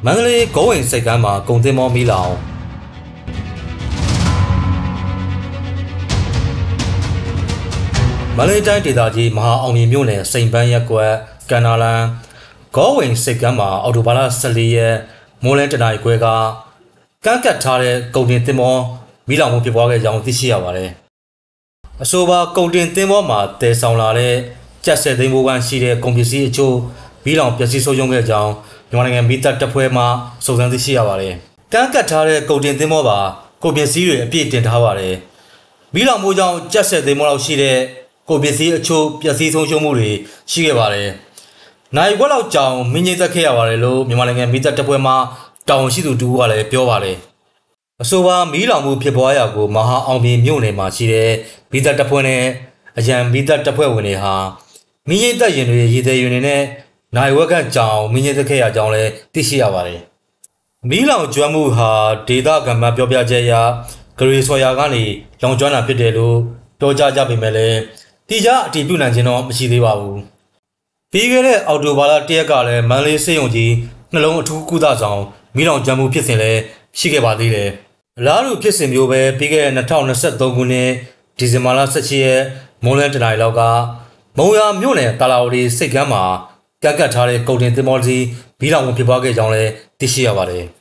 မန္တလေးဂိုးဝင်စိတ်ကမ်းမှာကုန်သင်္ဘောမီးလောင်မန္တလေးတိုင်းဒေသကြီးမဟာအောင်မြင်မြို့နယ်စိန်ပန်းရပ်ကွက်ကန္နာလန်ဂိုးဝင်စိတ်ကမ်းမှာအော်တိုဘာလ14ရက်မိုးလင်းတနင်္လာရီခွဲကကန့်ကတ်ထားတဲ့ကုန်တင်သင်္ဘောမီးလောင်မှုဖြစ်ပွားခဲ့ကြောင်းသိရှိရပါတယ်။အဆိုပါကုန်တင်သင်္ဘောမှာတည်ဆောင်လာတဲ့ကျပ်10သိန်းဘိုးကန်ရှိတဲ့ကုန်ပစ္စည်းအချို့မီးလောင်ပျက်စီးဆုံးရှုံးခဲ့ကြောင်းမြန်မာနိုင်ငံမီးသတ်တပ်ဖွဲ့မှစုံစမ်းသိရှိရပါတယ်။ကန့်ကတ်ထားတဲ့ကုန်တင်သင်္ဘောပါကုန်ပစ္စည်းတွေအပြည့်တင်ထားပါတယ်။မီးလောင်မှုကြောင့်ကျပ်10သိန်းဘိုးလောက်ရှိတဲ့ကုန်ပစ္စည်းအချို့ပျက်စီးဆုံးရှုံးမှုတွေရှိခဲ့ပါတယ်။နိုင်ခွက်လောက်ကြောင်မင်းငိမ့်သက်ခဲ့ရပါတယ်လို့မြန်မာနိုင်ငံမီးသတ်တပ်ဖွဲ့မှတာဝန်ရှိသူတူကလည်းပြောပါတယ်။အဆိုပါမီးလောင်မှုဖြစ်ပွားရာကိုမဟာအောင်မြင်မြို့နယ်မှာရှိတဲ့မီးသတ်တပ်ဖွဲ့နဲ့အရန်မီးသတ်တပ်ဖွဲ့ဝင်တွေဟာမင်းငိမ့်သက်ရင်တွေရေသည်ရင်တွေနဲ့နိုင်ဝက်ကကြောင်မင်းငိမ့်သက်ခဲ့ရကြောင်းလည်းသိရှိရပါတယ်။မီးလောင်ကျွမ်းမှုဟာဒေသခံမှပြောပြချက်အရဂရေဆွာယာကနေလောင်ကျွမ်းတာဖြစ်တယ်လို့ပြောကြားကြပေမဲ့လည်းတိကျအတည်ပြုနိုင်ခြင်းတော့မရှိသေးပါဘူး။ပြီးခဲ့တဲ့အောက်တိုဘာလ1ရက်ကလည်းမန္တလေးစေယုံကြီးနှလုံးအထူးကုသဆောင်မီးလောင်ကျွမ်းမှုဖြစ်စဉ်လည်းရှိခဲ့ပါသေးတယ်။အလားတူဖြစ်စဉ်မျိုးပဲပြီးခဲ့တဲ့2023ခုနှစ်ဒီဇင်ဘာလ17ရက်မိုးလင်းတနင်္လာရီလောက်ကမုံရမြို့နယ်တာလာဝတီစိတ်ကမ်းမှာကန့်ကတ်ထားတဲ့ကုန်တင်သင်္ဘောကြီးမီးလောင်မှုဖြစ်ပွားခဲ့ကြောင်းလည်းသိရှိရပါတယ်။